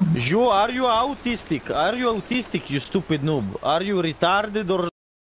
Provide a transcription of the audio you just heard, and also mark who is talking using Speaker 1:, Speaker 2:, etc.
Speaker 1: Joe, are you autistic? Are you autistic, you stupid noob? Are you retarded